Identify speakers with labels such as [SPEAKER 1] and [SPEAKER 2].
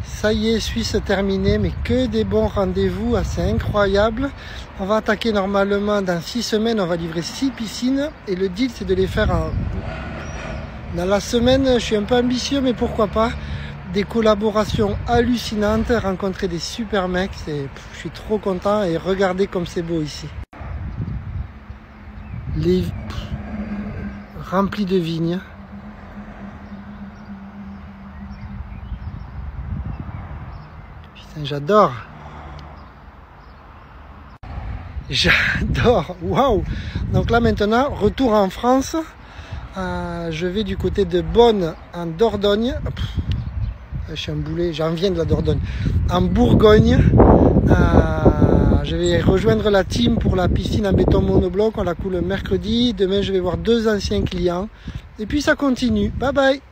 [SPEAKER 1] Ça y est, Suisse terminée, mais que des bons rendez-vous, c'est incroyable. On va attaquer normalement dans 6 semaines, on va livrer 6 piscines. Et le deal, c'est de les faire dans la semaine. Je suis un peu ambitieux, mais pourquoi pas. Des collaborations hallucinantes, rencontrer des super mecs. Je suis trop content et regardez comme c'est beau ici. Rempli de vignes. J'adore. J'adore. Waouh. Donc là maintenant, retour en France. Je vais du côté de Bonne en Dordogne. Je suis un boulet, j'en viens de la Dordogne. En Bourgogne. Je vais rejoindre la team pour la piscine en béton monobloc. On la coule mercredi. Demain, je vais voir 2 anciens clients. Et puis ça continue. Bye bye.